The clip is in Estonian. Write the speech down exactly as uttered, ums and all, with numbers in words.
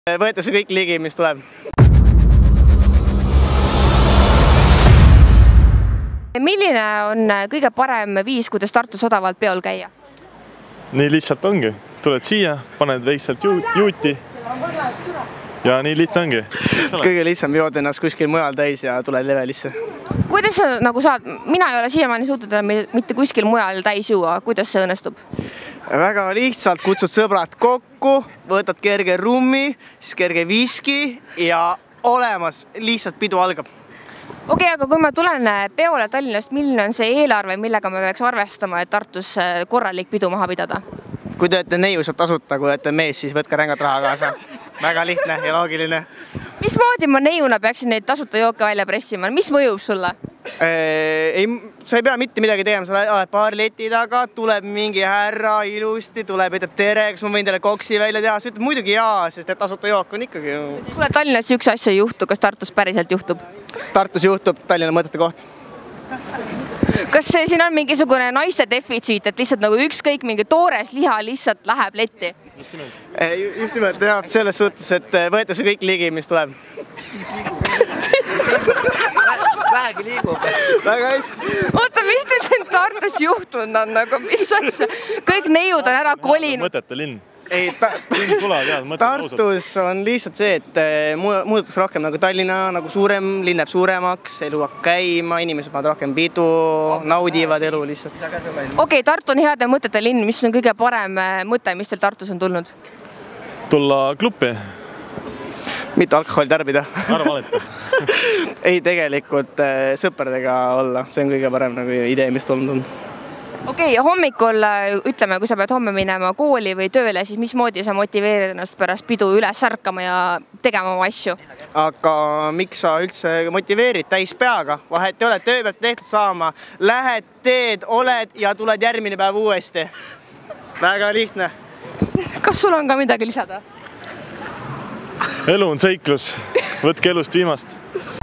Võetakse kõik ligi, mis tuleb. Milline on kõige parem viis, kuidas Tartus odavalt peol käia? Nii lihtsalt ongi. Tuled siia, paned veikselt ju juuti ja nii lihtne ongi. Kõige lihtsam jood ennast kuskil mujal täis ja tuled levelisse. Kuidas sa nagu saad? Mina ei ole siiamaani suutnud mitte kuskil mujal täis juua. Kuidas see õnnestub? Väga lihtsalt kutsud sõbrad kokku, võtad kerge rummi, siis kerge viski ja olemas lihtsalt pidu algab. Okei, aga kui ma tulen peole Tallinnast, milline on see eelarve, millega me peaks arvestama, et Tartus korralik pidu maha pidada? Kui te olete neiu, saab tasuta, kui olete mees, siis võtke rängat raha kaasa. Väga lihtne ja loogiline. Mismoodi ma neiuna peaksin neid tasuta jooke välja pressima? Mis mõjub sulle? Ei, sa ei pea mitte midagi tegema, sa oled paar leti taga, tuleb mingi härra ilusti, tuleb, ütleb tere, kas ma võin teile koksi välja teha, sa ütleb muidugi jaa, sest Tasuta jook on ikkagi. Kuule, Tallinnas üks asja ei juhtu, kas Tartus päriselt juhtub? Tartus juhtub Tallinna mõtete koht. Kas siin on mingisugune naiste defitsiit, et lihtsalt nagu ükskõik mingi toores liha lihtsalt läheb letti? Just nimelt, jah, selles suhtes, et võetakse kõik ligi, mis tuleb. Vähegi liigub. Väga hästi. Oota, mis teil siin Tartus juhtunud on, nagu mis asja? Kõik neiud on ära kolinud. Mõtete linn. Ei, Tartus on lihtsalt see, et muudetakse rohkem nagu Tallinna, nagu suurem, linn läheb suuremaks, elu hakkab käima, inimesed panevad rohkem pidu, naudivad elu lihtsalt. Okei, Tartu on heade mõtete linn, mis on kõige parem mõte, mis teil Tartus on tulnud? Tulla klubi. Mitte alkoholi tarbida. Arva valeta. Ei, tegelikult sõpradega olla, see on kõige parem idee, mis tulnud on. Okei, hommikul, ütleme, kui sa pead homme minema kooli või tööle, siis mismoodi sa motiveerid ennast pärast pidu üles ärkama ja tegema oma asju? Aga miks sa üldse motiveerid täis peaga? Vahet ei ole, töö peab tehtud saama. Lähed, teed, oled ja tuled järgmine päev uuesti. Väga lihtne. Kas sul on ka midagi lisada? Elu on seiklus. Võtke elust viimast.